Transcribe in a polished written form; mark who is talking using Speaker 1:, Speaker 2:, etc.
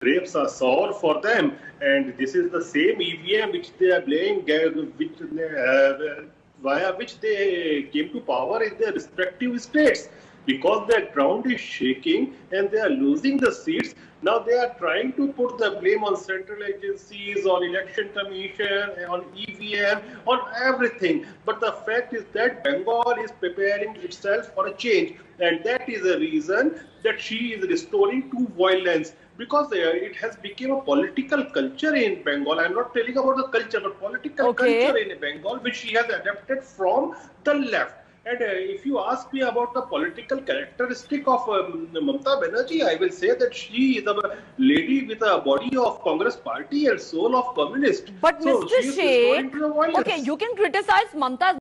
Speaker 1: grapes are sour for them, and this is the same EVM which they are blaming, via which they came to power in their respective states. Because their ground is shaking and they are losing the seats, now they are trying to put the blame on central agencies, on election commission, on EVM, on everything. But the fact is that Bengal is preparing itself for a change, and that is the reason that she is restoring to violence. Because it has become a political culture in Bengal. I'm not telling about the culture, but political culture in Bengal, which she has adapted from the left. And if you ask me about the political characteristic of Mamata Banerjee, I will say that she is a lady with a body of Congress party and soul of communist.
Speaker 2: But
Speaker 1: so
Speaker 2: Mr. Sheikh,
Speaker 1: okay,
Speaker 2: you can criticize Mamata